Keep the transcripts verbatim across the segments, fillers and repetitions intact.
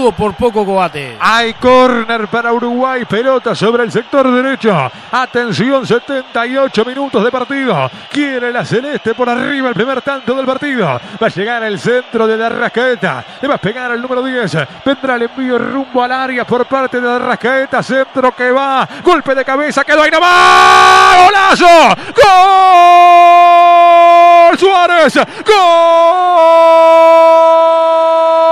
por poco combate. Hay córner para Uruguay, pelota sobre el sector derecho. Atención, setenta y ocho minutos de partido. Quiere la celeste por arriba el primer tanto del partido. Va a llegar el centro de Arrascaeta. Le va a pegar el número diez. Vendrá el envío rumbo al área por parte de Arrascaeta. Centro que va. Golpe de cabeza. Quedó ahí nomás. ¡Golazo! ¡Gol! Suárez. ¡Gol!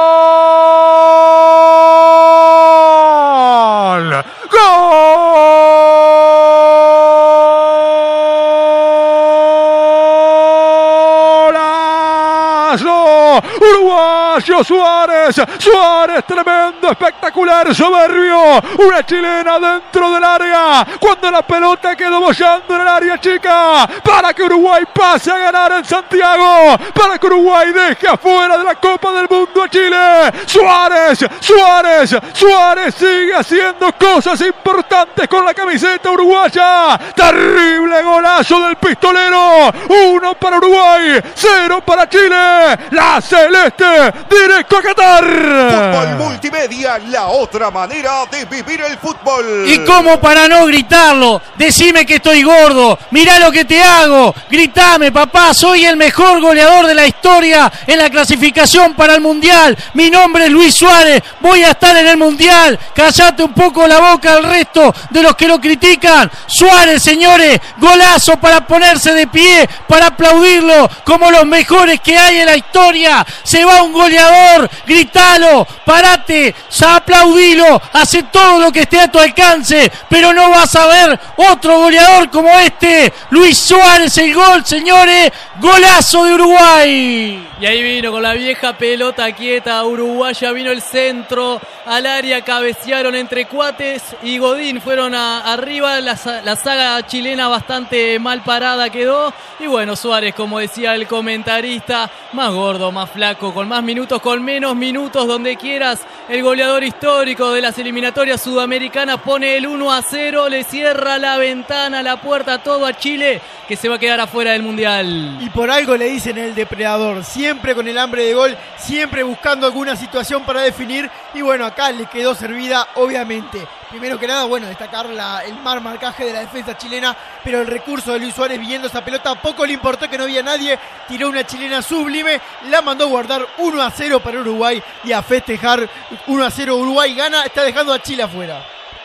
Uruguayo Suárez, Suárez tremendo, espectacular, soberbio, una chilena dentro del área, cuando la pelota quedó bollando en el área chica, para que Uruguay pase a ganar en Santiago, para que Uruguay deje afuera de la Copa del Mundo a Chile. Suárez, Suárez, Suárez sigue haciendo cosas importantes con la camiseta uruguaya, terrible golazo del pistolero, uno para Uruguay, cero para Chile, la celeste directo a Qatar. Fútbol Multimedia, la otra manera de vivir el fútbol. Y como para no gritarlo, decime que estoy gordo, mirá lo que te hago, gritame papá, soy el mejor goleador de la historia en la clasificación para el Mundial, mi nombre es Luis Suárez, voy a estar en el Mundial, callate un poco la boca al resto de los que lo critican. Suárez, señores, golazo para ponerse de pie, para aplaudirlo como los mejores que hay en la historia. Se va un goleador, gritalo, parate, aplaudilo, hace todo lo que esté a tu alcance, pero no vas a ver otro goleador como este. Luis Suárez, el gol, señores, golazo de Uruguay. Y ahí vino con la vieja pelota quieta uruguaya, vino el centro al área, cabecearon entre Cuates y Godín, fueron a, arriba, la, la saga chilena bastante mal parada quedó, y bueno, Suárez, como decía el comentarista, más gordo, más flaco, con más minutos, con menos minutos, donde quieras, el goleador histórico de las eliminatorias sudamericanas pone el uno a cero, le cierra la ventana, la puerta, todo a Chile, que se va a quedar afuera del Mundial. Y por algo le dicen el depredador, siempre con el hambre de gol, siempre buscando alguna situación para definir, y bueno, acá le quedó servida, obviamente. Primero que nada, bueno, destacar la, el mal marcaje de la defensa chilena, pero el recurso de Luis Suárez viendo esa pelota, poco le importó que no había nadie, tiró una chilena sublime, la mandó a guardar uno a cero para Uruguay y a festejar uno a cero. Uruguay gana, está dejando a Chile afuera.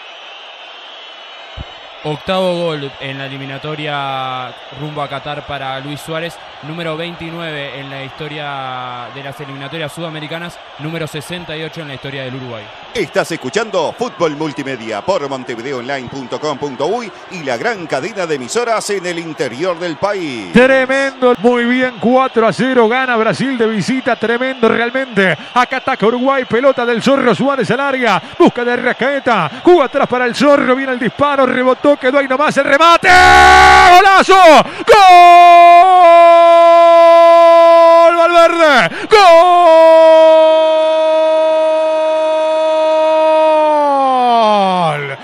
Octavo gol en la eliminatoria rumbo a Qatar para Luis Suárez, número veintinueve en la historia de las eliminatorias sudamericanas, número sesenta y ocho en la historia del Uruguay. Estás escuchando Fútbol Multimedia por montevideo online punto com punto uy y la gran cadena de emisoras en el interior del país. Tremendo, muy bien, cuatro a cero, gana Brasil de visita, tremendo realmente. Acá ataca Uruguay, pelota del Zorro Suárez al área, busca de Arrascaeta, juega atrás para el Zorro, viene el disparo, rebotó, quedó ahí nomás el remate, ¡golazo! ¡Gol! Valverde, ¡gol!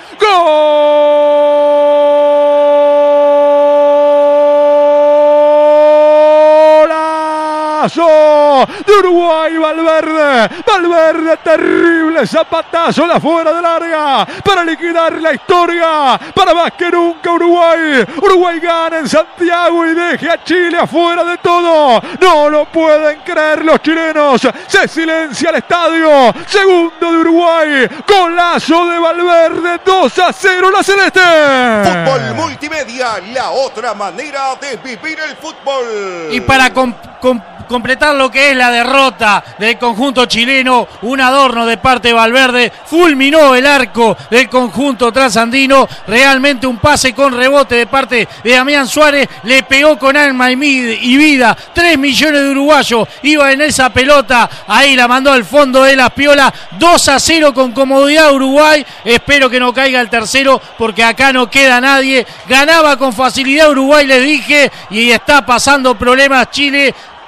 ¡Golazo! De Uruguay, Valverde, Valverde, terrible zapatazo de afuera del área para liquidar la historia, para más que nunca Uruguay, Uruguay gana en Santiago y deje a Chile afuera de todo, no lo pueden creer los chilenos, se silencia el estadio, segundo de Uruguay, golazo de Valverde, dos a cero la celeste. Fútbol Multimedia, la otra manera de vivir el fútbol. Y para com com completar lo que es la derrota del conjunto chileno, un adorno de parte de Valverde, fulminó el arco del conjunto trasandino, realmente un pase con rebote de parte de Damián Suárez, le pegó con alma y vida, tres millones de uruguayos iba en esa pelota, ahí la mandó al fondo de las piolas, dos a cero con comodidad Uruguay, espero que no caiga el tercero porque acá no queda nadie, ganaba con facilidad Uruguay, les dije, y está pasando problemas Chile.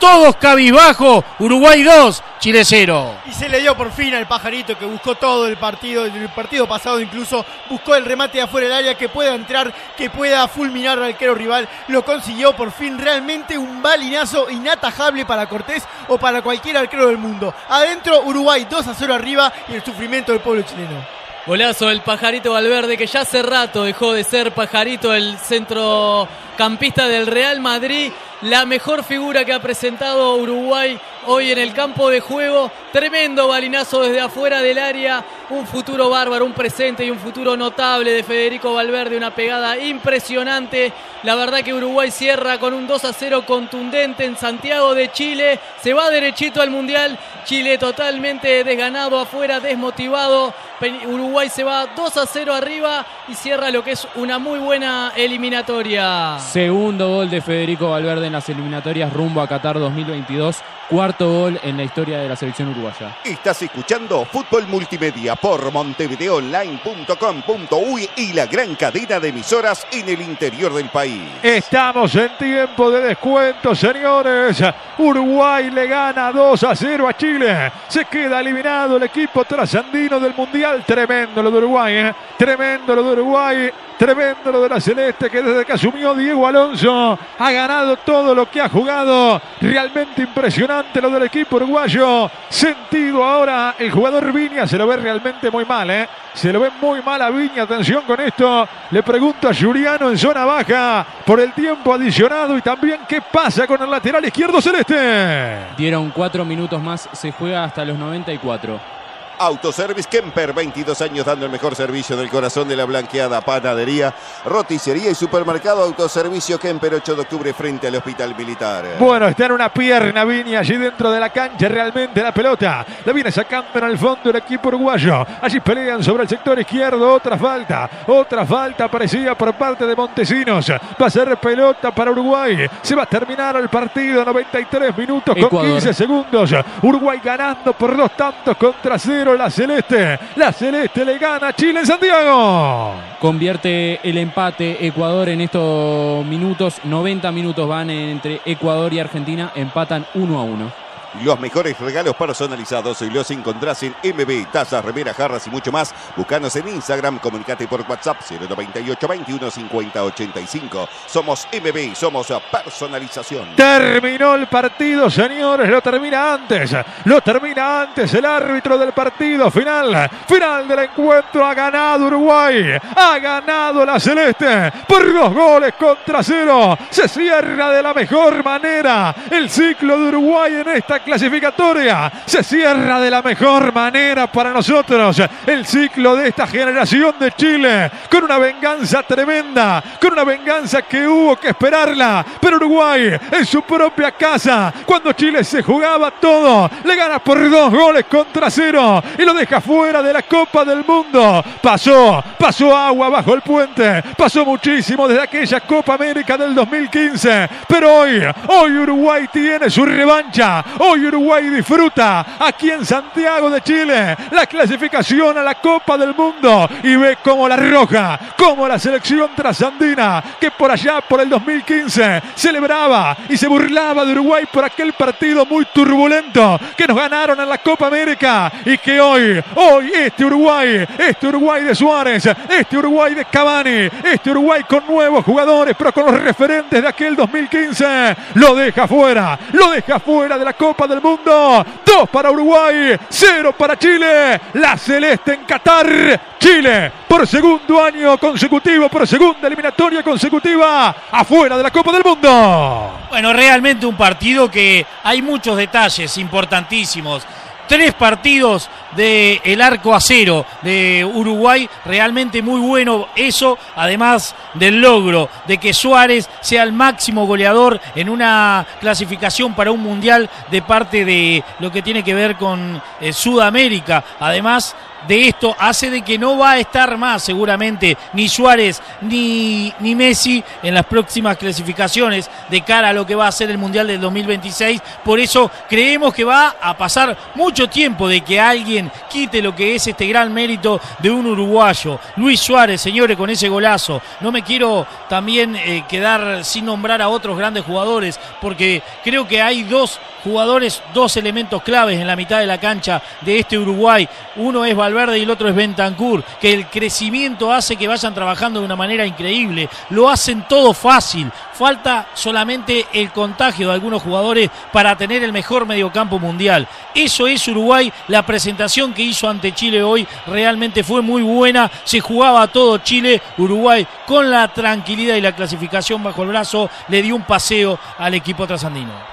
todos cabizbajo. Uruguay dos, Chile cero. Y se le dio por fin al pajarito que buscó todo el partido, el partido pasado incluso buscó el remate de afuera del área, que pueda entrar, que pueda fulminar al arquero rival. Lo consiguió por fin, realmente un balinazo inatajable para Cortés o para cualquier arquero del mundo. Adentro Uruguay dos a cero arriba y el sufrimiento del pueblo chileno. Golazo del Pajarito Valverde, que ya hace rato dejó de ser Pajarito, el centrocampista del Real Madrid. La mejor figura que ha presentado Uruguay hoy en el campo de juego. Tremendo balinazo desde afuera del área. Un futuro bárbaro, un presente y un futuro notable de Federico Valverde. Una pegada impresionante. La verdad que Uruguay cierra con un dos a cero contundente en Santiago de Chile. Se va derechito al Mundial. Chile totalmente desganado afuera, desmotivado. Uruguay se va dos a cero arriba y cierra lo que es una muy buena eliminatoria. Segundo gol de Federico Valverde en las eliminatorias rumbo a Qatar dos mil veintidós. Cuarto gol en la historia de la selección uruguaya. Estás escuchando Fútbol Multimedia por Montevideo Online punto com punto uy y la gran cadena de emisoras en el interior del país. Estamos en tiempo de descuento, señores. Uruguay le gana dos a cero a Chile. Se queda eliminado el equipo trasandino del Mundial. Tremendo lo de Uruguay, ¿eh? Tremendo lo de Uruguay. Tremendo lo de la Celeste, que desde que asumió Diego Alonso ha ganado todo lo que ha jugado. Realmente impresionante lo del equipo uruguayo. Sentido ahora el jugador Viña, se lo ve realmente muy mal, ¿eh? Se lo ve muy mal a Viña. Atención con esto. Le pregunto a Juliano en zona baja por el tiempo adicionado y también qué pasa con el lateral izquierdo celeste. Dieron cuatro minutos más, se juega hasta los noventa y cuatro. Autoservice Kemper, veintidós años dando el mejor servicio del corazón de la blanqueada. Panadería, roticería y supermercado Autoservicio Kemper, ocho de octubre frente al Hospital Militar. Bueno, está en una pierna Viña allí dentro de la cancha. Realmente la pelota la viene sacando en el fondo el equipo uruguayo. Allí pelean sobre el sector izquierdo. Otra falta, otra falta parecía por parte de Montesinos. Va a ser pelota para Uruguay. Se va a terminar el partido, noventa y tres minutos con Ecuador. quince segundos. Uruguay ganando por dos tantos contra cero. La Celeste, la Celeste le gana a Chile en Santiago. Convierte el empate Ecuador en estos minutos. noventa minutos van entre Ecuador y Argentina. Empatan uno a uno. Los mejores regalos personalizados y los encontrás en M B, tazas, remeras, jarras y mucho más. Búscanos en Instagram, comunicate por WhatsApp cero noventa y ocho, veintiuno, cincuenta, ochenta y cinco. Somos M B y somos personalización. Terminó el partido, señores, lo termina antes, lo termina antes el árbitro del partido. Final, final del encuentro, ha ganado Uruguay, ha ganado la Celeste por dos goles contra cero. Se cierra de la mejor manera el ciclo de Uruguay en esta clasificatoria. Se cierra de la mejor manera para nosotros el ciclo de esta generación de Chile, con una venganza tremenda, con una venganza que hubo que esperarla, pero Uruguay en su propia casa, cuando Chile se jugaba todo, le gana por dos goles contra cero y lo deja fuera de la Copa del Mundo. Pasó, pasó agua bajo el puente, pasó muchísimo desde aquella Copa América del dos mil quince, pero hoy, hoy Uruguay tiene su revancha. Hoy Uruguay disfruta aquí en Santiago de Chile la clasificación a la Copa del Mundo y ve cómo la Roja, como la selección trasandina, que por allá por el dos mil quince celebraba y se burlaba de Uruguay por aquel partido muy turbulento que nos ganaron en la Copa América, y que hoy, hoy este Uruguay, este Uruguay de Suárez, este Uruguay de Cavani, este Uruguay con nuevos jugadores pero con los referentes de aquel dos mil quince, lo deja fuera, lo deja fuera de la Copa del Mundo. Dos para Uruguay, cero para Chile. La Celeste en Qatar. Chile por segundo año consecutivo, por segunda eliminatoria consecutiva, afuera de la Copa del Mundo. Bueno, realmente un partido que hay muchos detalles importantísimos. Tres partidos del arco a cero de Uruguay, realmente muy bueno eso, además del logro de que Suárez sea el máximo goleador en una clasificación para un mundial de parte de lo que tiene que ver con eh, Sudamérica. Además de esto hace de que no va a estar más seguramente ni Suárez ni, ni Messi en las próximas clasificaciones de cara a lo que va a ser el Mundial del dos mil veintiséis. Por eso creemos que va a pasar mucho tiempo de que alguien quite lo que es este gran mérito de un uruguayo. Luis Suárez, señores, con ese golazo. No me quiero también eh, quedar sin nombrar a otros grandes jugadores, porque creo que hay dos jugadores, dos elementos claves en la mitad de la cancha de este Uruguay. Uno es Valverde y el otro es Bentancur, que el crecimiento hace que vayan trabajando de una manera increíble. Lo hacen todo fácil. Falta solamente el contagio de algunos jugadores para tener el mejor mediocampo mundial. Eso es Uruguay. La presentación que hizo ante Chile hoy realmente fue muy buena. Se jugaba todo Chile. Uruguay, con la tranquilidad y la clasificación bajo el brazo, le dio un paseo al equipo trasandino.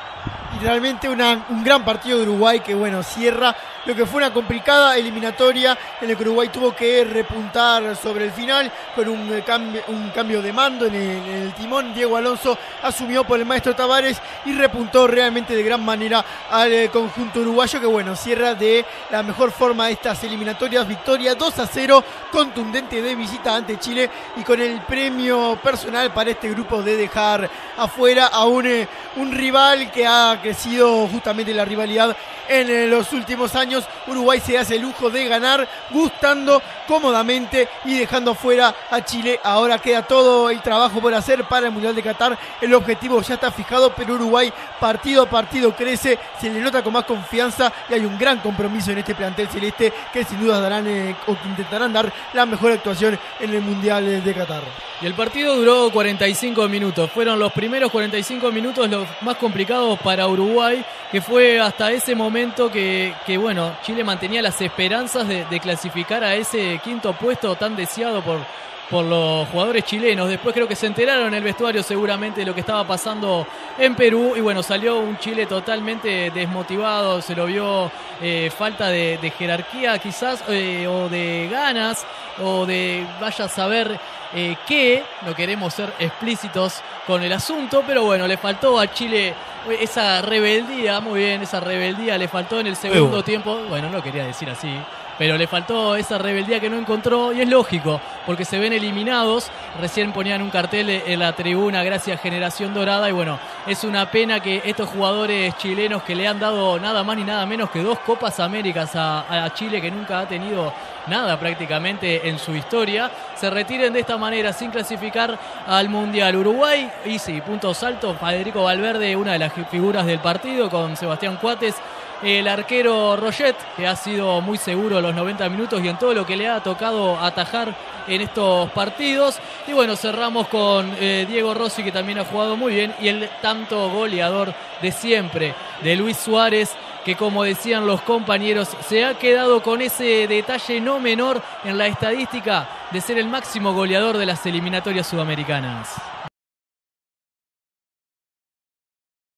Y realmente una, un gran partido de Uruguay que, bueno, cierra lo que fue una complicada eliminatoria en la que Uruguay tuvo que repuntar sobre el final con un, eh, cambio, un cambio de mando en el, en el timón. Diego Alonso asumió por el maestro Tavares y repuntó realmente de gran manera al eh, conjunto uruguayo, que, bueno, cierra de la mejor forma estas eliminatorias. Victoria dos a cero contundente de visita ante Chile, y con el premio personal para este grupo de dejar afuera a un, eh, un rival que ha crecido justamente la rivalidad en eh, los últimos años. Uruguay se hace el lujo de ganar, gustando cómodamente y dejando afuera a Chile. Ahora queda todo el trabajo por hacer para el Mundial de Qatar. El objetivo ya está fijado, pero Uruguay partido a partido crece, se le nota con más confianza y hay un gran compromiso en este plantel celeste, que sin duda darán eh, o que intentarán dar la mejor actuación en el Mundial de Qatar. Y el partido duró cuarenta y cinco minutos. Fueron los primeros cuarenta y cinco minutos los más complicados para Uruguay, que fue hasta ese momento que, que bueno, Chile mantenía las esperanzas de, de clasificar a ese quinto puesto tan deseado por, por los jugadores chilenos. Después creo que se enteraron en el vestuario seguramente de lo que estaba pasando en Perú, y bueno, salió un Chile totalmente desmotivado. Se lo vio eh, falta de, de jerarquía quizás, eh, o de ganas, o de vaya a saber eh, qué. No queremos ser explícitos con el asunto, pero bueno, le faltó a Chile esa rebeldía. Muy bien, esa rebeldía le faltó en el segundo uh. tiempo. Bueno, no quería decir así, pero le faltó esa rebeldía que no encontró, y es lógico, porque se ven eliminados. Recién ponían un cartel en la tribuna, gracias Generación Dorada, y bueno, es una pena que estos jugadores chilenos, que le han dado nada más ni nada menos que dos Copas Américas a, a Chile, que nunca ha tenido nada prácticamente en su historia, se retiren de esta manera sin clasificar al Mundial. Uruguay, y sí, puntos altos, Federico Valverde, una de las figuras del partido, con Sebastián Coates, el arquero Roget, que ha sido muy seguro los noventa minutos y en todo lo que le ha tocado atajar en estos partidos. Y bueno, cerramos con eh, Diego Rossi, que también ha jugado muy bien, y el tanto goleador de siempre de Luis Suárez, que, como decían los compañeros, se ha quedado con ese detalle no menor en la estadística de ser el máximo goleador de las eliminatorias sudamericanas.